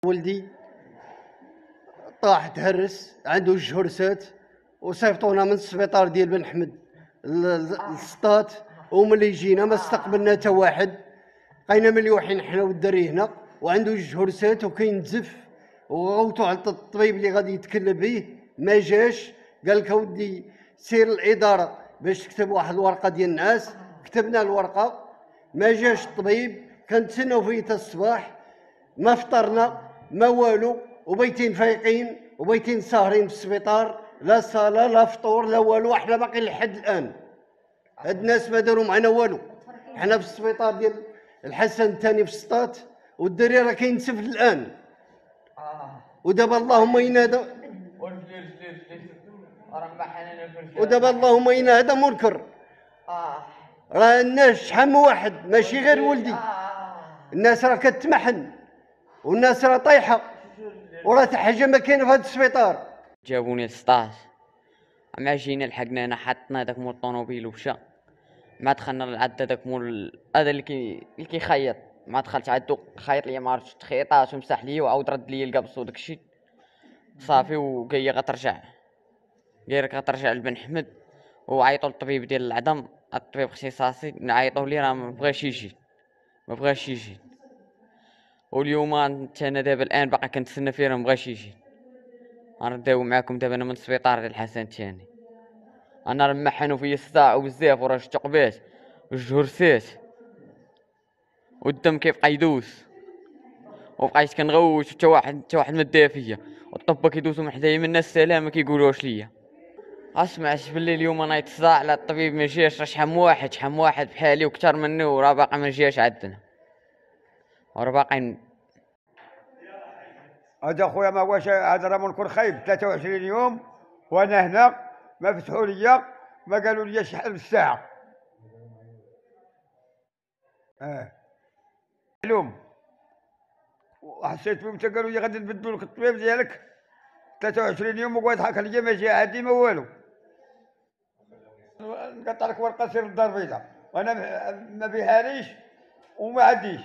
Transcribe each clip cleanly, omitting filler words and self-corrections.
ولدي طاح تهرس عنده جوج هرسات وصيفطونا من السبيطار ديال بن حمد للسطات، وملي جينا ما استقبلنا حتى واحد. بقينا مليوحين حنا والدري هنا وعنده جوج هرسات وكاين زف، وغوتو على الطبيب اللي غادي يتكلم به ما جاش. قال لك اودي سير الاداره باش تكتب واحد الورقه ديال الناس. كتبنا الورقه ما جاش الطبيب، كنتسناو فيه حتى الصباح، ما فطرنا ما والو، وبيتين فايقين وبيتين ساهرين في السبيطار، لا صاله لا فطور لا والو. احنا باقي لحد الان هاد الناس ما داروا معنا والو. حنا في السبيطار ديال الحسن الثاني في السطات والدري راه كينسف الان. ودابا اللهم ينادى، ودابا اللهم ينادى منكر. راه الناس شحال من واحد ماشي غير ولدي، الناس راه كتمحن والناس راه طايحه وراه حتى حاجه ما كاينه في هذا السبيطار. جابوني للسطاج، مع جينا لحقنا هنا حطنا داك مول الطوموبيل ومشى. مع دخلنا لعند داك مول هذا اللي كيخيط، ما دخلت عندو خيط لي ما عرفتش تخيطات ومسح لي وعاود رد لي القبص وداكشي صافي. وقايا غترجع لبن حمد وعيطوا للطبيب ديال العظم، الطبيب اختصاصي نعيطوا ليه راه ما بغاش يجي. واليوم انا دابا الان باقي كنتسنى فيه راه ما بغاش يجي. غنداوي معاكم دابا انا من السبيطار ديال الحسن الثاني. انا راه محنوا فيا الصداع وبزاف وراه شتو قبات والجرسات والدم كيبقى يدوس، وبقيت كنغوت حتى واحد ما دا فيا، والطبا كيدوزو من حدايا من الناس السلامه كيقولوش ليا. اسمعت باللي اليوم انا يتصداع على الطبيب ما جاش، راه شحال من واحد بحالي وكثر مني وراه باقي ما جاش عندنا وراه باقيين. هذا خويا ما واش هذا راه منكر خايب. 23 يوم وانا هنا ما فتحوا لي، ما قالوا لي شحال بالساعه. معلوم وحسيت بهم قالوا لي غادي نبدلوا لك الطبيب ديالك 23 يوم وقعد ضحك عليا ما جا عادي ما والو. نقطع لك ورقه سير للدار البيضاء وانا ما بيهاليش وما عنديش.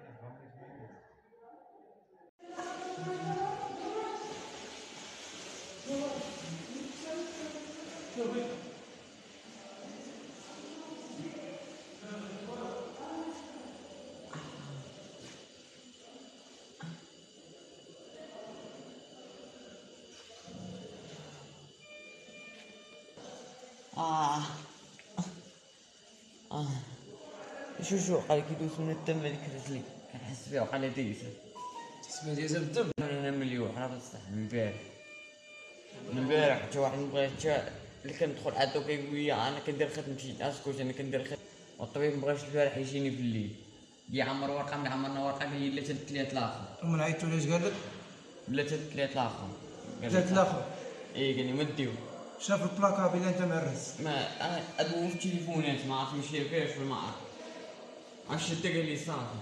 شو قال كيدوز من الدم هذيك رجلي كنحس بها وقال لي ديزه تحس بها ديزه بالدم. انا مليوح راه بصح من البارح حتى واحد مبغى حتى اللي كندخل عندو كيقول لي انا كندير خدمتي اسكت انا كندير خدمتي، والطبيب مبغاش البارح يجيني في الليل يعمر ورقه من عمرنا ورقه قال لي لا تلات الاخر. ومن عيطتو ليش قال لك؟ لا تلات الاخر. تلات الاخر؟ اي قال لي ما ديو. شاف البلاكا بلا انت مهرس؟ ما انا ادوي في التليفونات ما عرفت ماشي فيش ولا ما عرفت شتا قال لي صافي.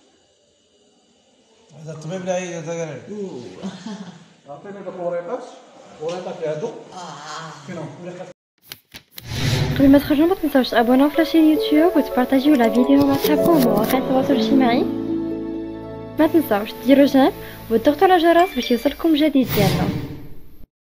هذا الطبيب اللي عيط هذا قال لك عطيني داك وريطه في هادو فينهم. قبل ما تخرجوا ما تنساوش تابوناو في لاشين يوتيوب وتبارطاجيو لا فيديو مع صحابكم ومواقع التواصل الاجتماعي. ما تنساوش ديروا جيم وتضغطوا على الجرس باش يوصلكم جديد ديالنا.